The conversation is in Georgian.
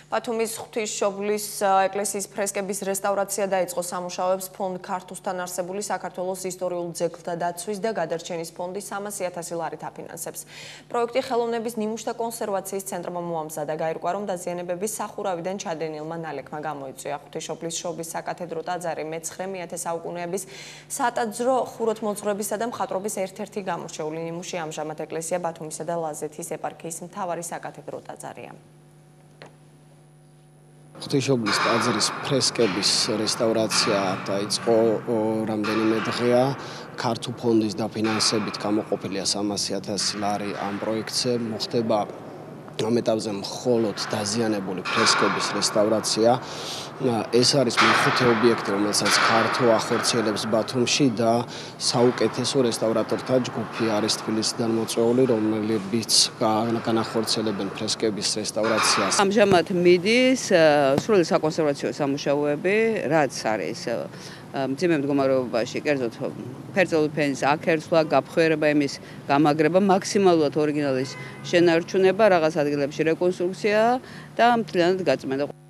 ბათუმის ღვთისმშობლის ეკლესიის ფრესკების რესტავრაცია დაიწყო სამუშაოებს ფონდ ქართუსთან არსებული საქართველოს ისტორიულ ძეგლთა დაცვის და გადარჩენის ფონდი 300,000 ლარით აფინანსებს. პროექტი ხელოვნების ნიმუშთა კონსერვაციის ცენტრმა მოამზადა, გაირკვა, რომ დაზიანებების სახურავიდან ჩადენილმა ნალექმა გამოიწვია. ღვთისმშობლის შობის საკათედრო ტაძარი მე-9 საუკუნეების სატაძრო ხუროთმოძღვრებისა და მხატვრობის ერთ-ერთი გამორჩეული ნიმუში ამჟამად ეკლესია ბათუმისა და ლაზეთის ეპარქიის მთავარი საკათედრო ტაძარია. ღვთისმშობლის ტაძრის ფრესკების რესტავრაცია დაიწყო რამდენიმე დღეა. ქართულ ფონდის დაფინანსებით გამოყოფილია 300,000 ლარი ამ პროექტზე. მოხდება ამ ეტაპზე მხოლოდ დაზიანებული ფრესკების რესტავრაცია. ეს არის მეხუთე ობიექტი, რომელსაც ქართო ახორციელებს ბათუმში და საუკეთესო რესტავრატორთა ჯგუფი არის თბილისიდან მოწვეული, რომლებიც განახორციელებენ ფრესკების რესტავრაციას. ამჟამად მიდის სრული საკონსერვაციო სამუშაოები, რაც არის მძიმე მდგომარეობაში, კერძოდ ფერწერული ფენის აქერცვა, გაფხვერება, იმის გამაგრება, მაქსიმალურად ორიგინალის შენარჩუნება, რაღაც ადგილებში რეკონსტრუქცია და მთლიანად გაწმენდა.